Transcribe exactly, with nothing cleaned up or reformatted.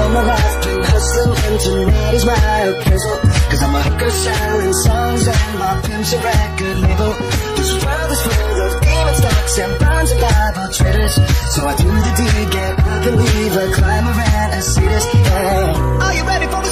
all my life been hustling, and tonight is my occasion. Cause I'm a hooker selling songs and my pimp's a record label. This world is full of demon stocks and bonds and Bible traders. So I do the deed, get up and leave a climber and a sadist. Yeah. Are you ready for the